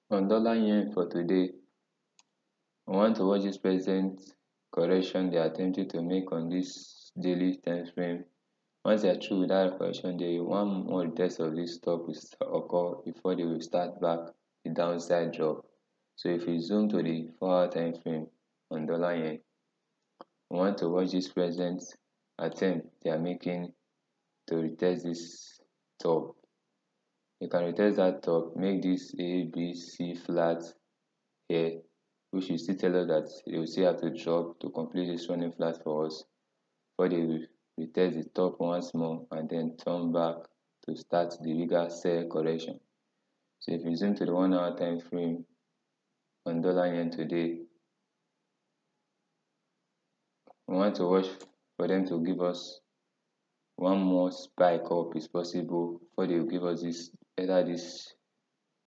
On dollar yen for today, I want to watch this present correction they are attempting to make on this daily time frame. Once they are through with that correction, they one more test of this stop will occur before they will start back the downside drop. So if we zoom to the 4 hour time frame on dollar yen, we want to watch this present attempt they are making to retest this top. You can retest that top, make this A, B, C flat here, which will still tell us that they will still have to drop to complete this running flat for us before they will retest the top once more and then turn back to start the bigger sell correction. So if you zoom to the 1 hour time frame on dollar yen today, we want to watch for them to give us one more spike up is possible before they will give us this either this